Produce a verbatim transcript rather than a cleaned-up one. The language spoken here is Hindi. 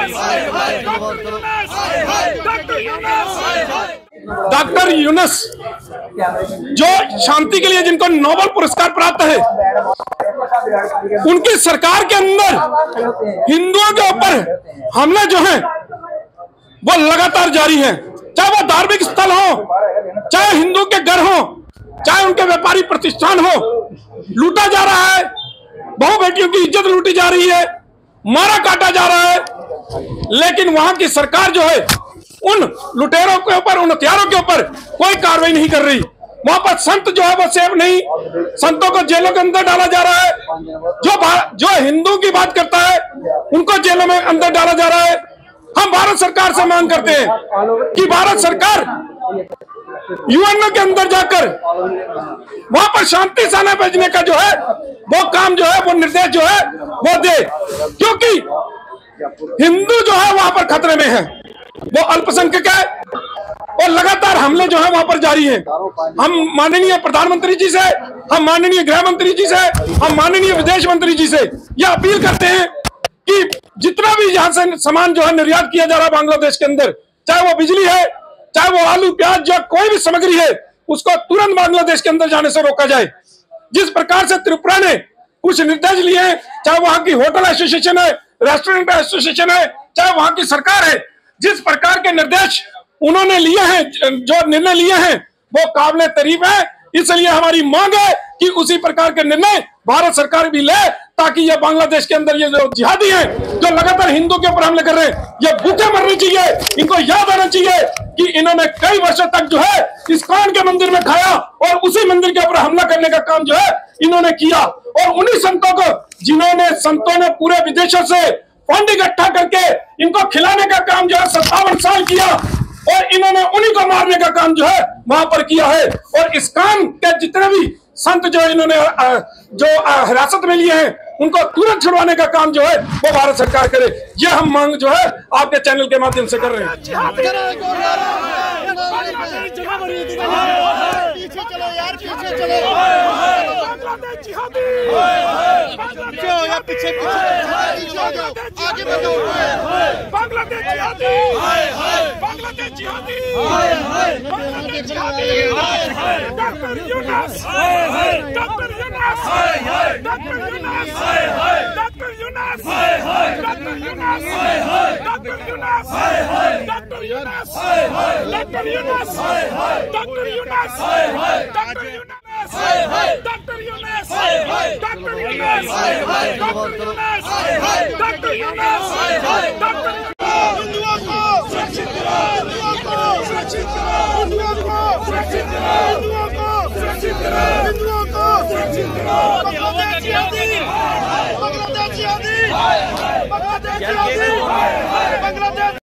डॉक्टर यूनुस जो शांति के लिए जिनको नोबेल पुरस्कार प्राप्त है, उनकी सरकार के अंदर हिंदुओं के ऊपर हमले जो हैं वो लगातार जारी हैं। चाहे वो धार्मिक स्थल हो, चाहे हिंदू के घर हो, चाहे उनके व्यापारी प्रतिष्ठान हो, लूटा जा रहा है। बहु बेटियों की इज्जत लूटी जा रही है, मारा काटा जा रहा है। लेकिन वहां की सरकार जो है उन लुटेरों के ऊपर, उन हथियारों के ऊपर कोई कार्रवाई नहीं कर रही। वहां पर संत जो है वो सेफ नहीं, संतों को जेलों के अंदर डाला जा रहा है। जो जो हिंदू की बात करता है उनको जेलों में अंदर डाला जा रहा है। हम भारत सरकार से मांग करते हैं कि भारत सरकार यूएनओ के अंदर जाकर वहां पर शांति सेना भेजने का जो है वो काम जो है वो निर्देश जो है वो दे, क्योंकि हिंदू जो है वहां पर खतरे में है, वो अल्पसंख्यक है और लगातार हमले जो है वहां पर जारी हैं। हम माननीय प्रधानमंत्री जी से, हम माननीय गृह मंत्री जी से, हम माननीय विदेश मंत्री जी से यह अपील करते हैं कि जितना भी यहाँ से सामान जो है निर्यात किया जा रहा है बांग्लादेश के अंदर, चाहे वो बिजली है, चाहे वो आलू प्याज, जो कोई भी सामग्री है, उसको तुरंत बांग्लादेश के अंदर जाने से रोका जाए। जिस प्रकार से त्रिपुरा ने कुछ निर्देश लिए हैं, चाहे वहां की होटल एसोसिएशन है, रेस्टोरेंट एसोसिएशन है, चाहे वहां की सरकार है, जिस प्रकार के निर्देश उन्होंने लिए हैं, जो निर्णय लिए हैं, वो काबिले तारीफ है। इसलिए हमारी मांग है कि उसी प्रकार के निर्णय भारत सरकार भी ले, ताकि ये बांग्लादेश के अंदर ये जो जिहादी हैं, जो लगातार हिंदू के ऊपर हमले कर रहे हैं, ये भूखे मरने चाहिए। इनको याद आना चाहिए कि इन्होंने कई वर्षों तक जो है इस्कॉन के मंदिर में खाया और उसी मंदिर के ऊपर हमला करने का काम जो है इन्होंने किया। और उन्हीं संतों को, जिन्होंने संतों ने पूरे विदेशों से फंड इकट्ठा करके इनको खिलाने का काम जो है सत्तावन साल किया, और इन्होंने उन्हीं को मारने का काम जो है वहां पर किया है। और इस्कॉन के जितने भी संत जो इन्होंने जो हिरासत में लिए हैं, उनको तुरंत छुड़वाने का काम जो है वो भारत सरकार करे। ये हम मांग जो है आपके चैनल के माध्यम से कर रहे हैं। बांग्लादेश